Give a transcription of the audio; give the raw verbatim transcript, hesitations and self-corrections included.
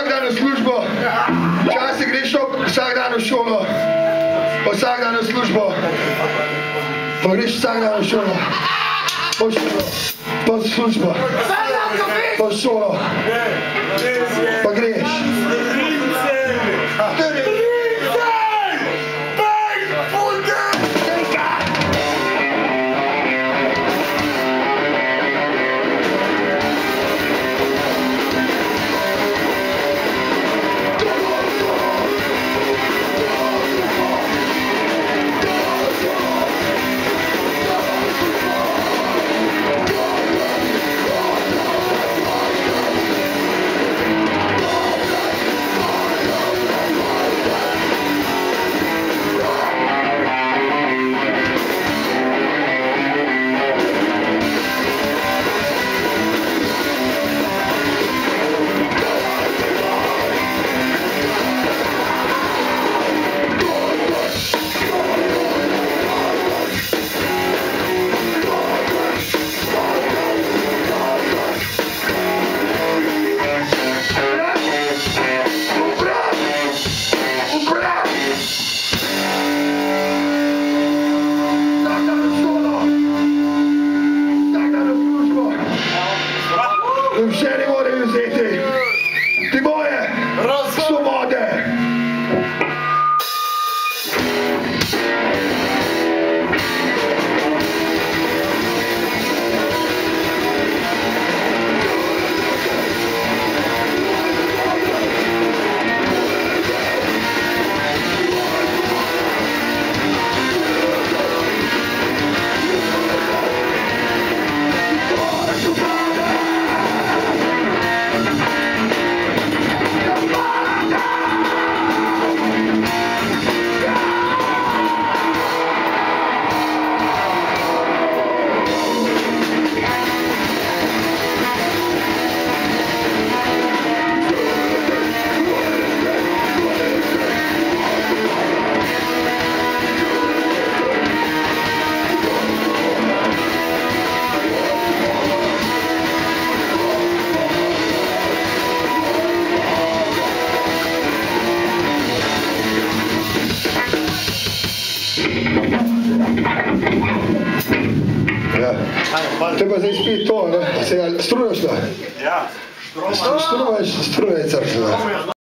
vsak dan v službo, včasih greš vsak dan v šolo, pa vsak dan v službo, pa greš vsak dan v šolo, pa v šolo, pa v službo, pa v šolo, pa greš. Vse ne morejo vzeti, ti boje, svobode. Te pa zdaj spet to, ne? Se ga strujaš, da? Ja. Strujaš, strujaš, crkva.